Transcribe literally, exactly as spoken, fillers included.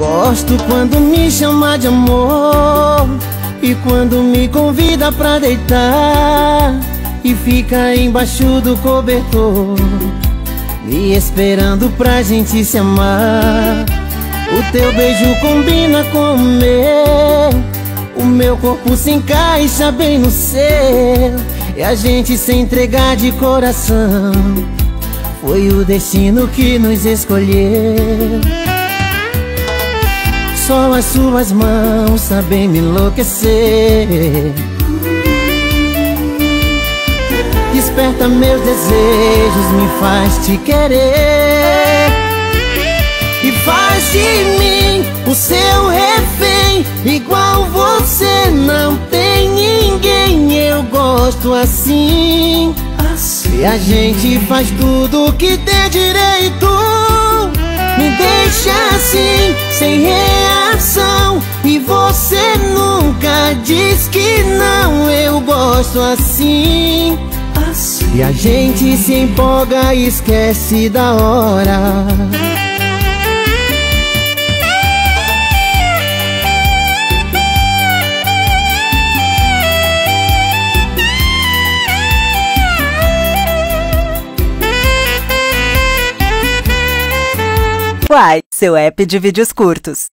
Gosto quando me chama de amor e quando me convida pra deitar e fica embaixo do cobertor, me esperando pra gente se amar. O teu beijo combina com o meu, o meu corpo se encaixa bem no seu, e a gente se entregar de coração. Foi o destino que nos escolheu. Só as suas mãos sabem me enlouquecer, desperta meus desejos, me faz te querer e faz de mim o seu refém. Igual você não tem ninguém, eu gosto assim. E a gente faz tudo que tem direito, me deixa assim, sem reação. E você nunca diz que não, eu gosto assim. E a gente se empolga e esquece da hora. Uai, seu app de vídeos curtos.